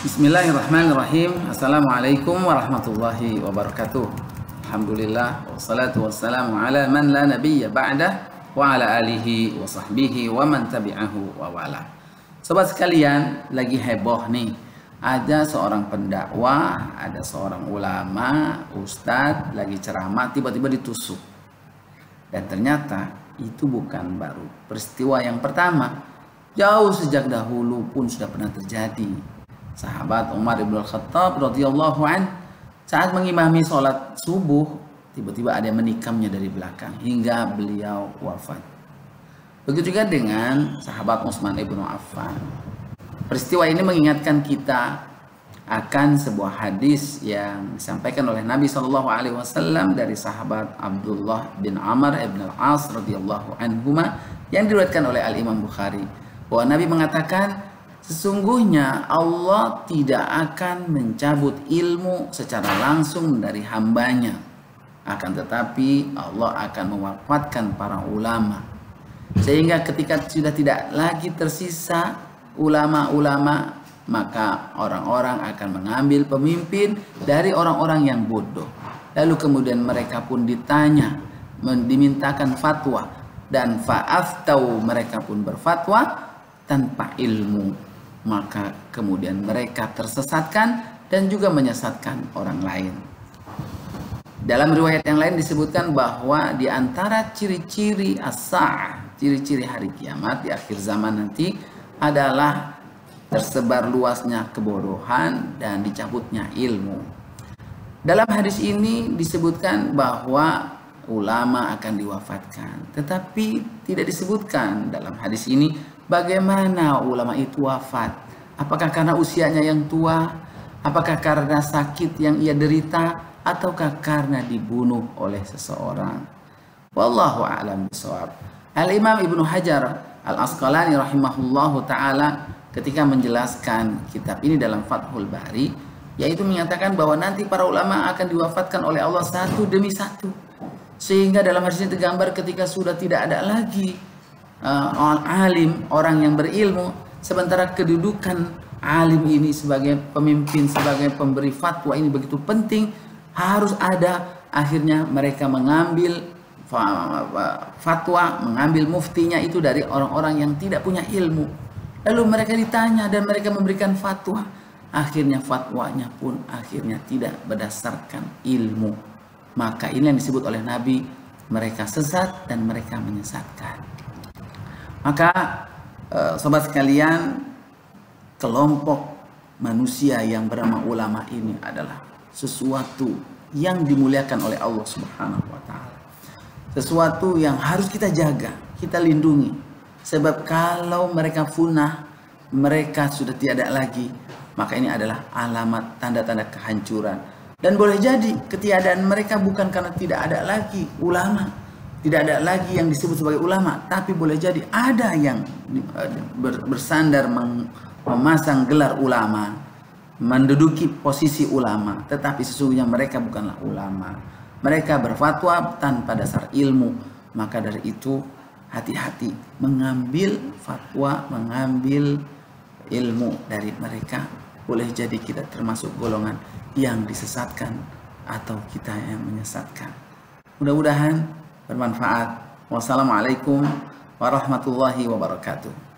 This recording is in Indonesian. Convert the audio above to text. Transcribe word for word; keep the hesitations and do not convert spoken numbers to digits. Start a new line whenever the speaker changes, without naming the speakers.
Bismillahirrahmanirrahim. Assalamualaikum warahmatullahi wabarakatuh. Alhamdulillah wassalatu wassalamu ala man la nabiyya ba'dah wa ala alihi wa sahbihi wa man tabi'ahu wa wala. Sobat sekalian, lagi heboh nih. Ada seorang pendakwah, ada seorang ulama, ustadz lagi ceramah tiba-tiba ditusuk. Dan ternyata itu bukan baru peristiwa yang pertama. Jauh sejak dahulu pun sudah pernah terjadi. Sahabat Umar ibn al-Khattab radhiyallahu an saat mengimami sholat subuh, tiba-tiba ada yang menikamnya dari belakang hingga beliau wafat. Begitu juga dengan sahabat Utsman ibn Affan. Peristiwa ini mengingatkan kita akan sebuah hadis yang disampaikan oleh Nabi shallallahu alaihi wasallam dari sahabat Abdullah bin Amr ibn al-As radhiyallahu anhuma yang diriwayatkan oleh Al-Imam Bukhari, bahwa Nabi mengatakan, sesungguhnya Allah tidak akan mencabut ilmu secara langsung dari hambanya, akan tetapi Allah akan mewafatkan para ulama, sehingga ketika sudah tidak lagi tersisa ulama-ulama, maka orang-orang akan mengambil pemimpin dari orang-orang yang bodoh. Lalu kemudian mereka pun ditanya, dimintakan fatwa, dan fa'aftau, mereka pun berfatwa tanpa ilmu. Maka kemudian mereka tersesatkan dan juga menyesatkan orang lain. Dalam riwayat yang lain disebutkan bahwa di antara ciri-ciri as-sa'ah, ciri-ciri hari kiamat di akhir zaman nanti adalah tersebar luasnya kebodohan dan dicabutnya ilmu. Dalam hadis ini disebutkan bahwa ulama akan diwafatkan, tetapi tidak disebutkan dalam hadis ini bagaimana ulama itu wafat. Apakah karena usianya yang tua? Apakah karena sakit yang ia derita? Ataukah karena dibunuh oleh seseorang? Wallahu a'lam bishawab. Al-Imam Ibnu Hajar Al-Asqalani rahimahullahu ta'ala ketika menjelaskan kitab ini dalam Fathul Bari, yaitu menyatakan bahwa nanti para ulama akan diwafatkan oleh Allah satu demi satu. Sehingga dalam hadis ini tergambar ketika sudah tidak ada lagi Uh, alim, orang yang berilmu, sementara kedudukan alim ini sebagai pemimpin, sebagai pemberi fatwa ini begitu penting, harus ada. Akhirnya mereka mengambil fatwa, mengambil muftinya itu dari orang-orang yang tidak punya ilmu. Lalu mereka ditanya dan mereka memberikan fatwa. Akhirnya fatwanya pun akhirnya tidak berdasarkan ilmu. Maka ini yang disebut oleh Nabi, mereka sesat dan mereka menyesatkan. Maka eh, sobat sekalian, kelompok manusia yang bernama ulama ini adalah sesuatu yang dimuliakan oleh Allah Subhanahu wa taala. Sesuatu yang harus kita jaga, kita lindungi. Sebab kalau mereka punah, mereka sudah tiada lagi, maka ini adalah alamat tanda-tanda kehancuran. Dan boleh jadi ketiadaan mereka bukan karena tidak ada lagi ulama, tidak ada lagi yang disebut sebagai ulama, tapi boleh jadi ada yang bersandar memasang gelar ulama, menduduki posisi ulama, tetapi sesungguhnya mereka bukanlah ulama. Mereka berfatwa tanpa dasar ilmu. Maka dari itu hati-hati mengambil fatwa, mengambil ilmu dari mereka. Boleh jadi kita termasuk golongan yang disesatkan atau kita yang menyesatkan. Mudah-mudahan bermanfaat. Wassalamualaikum warahmatullahi wabarakatuh.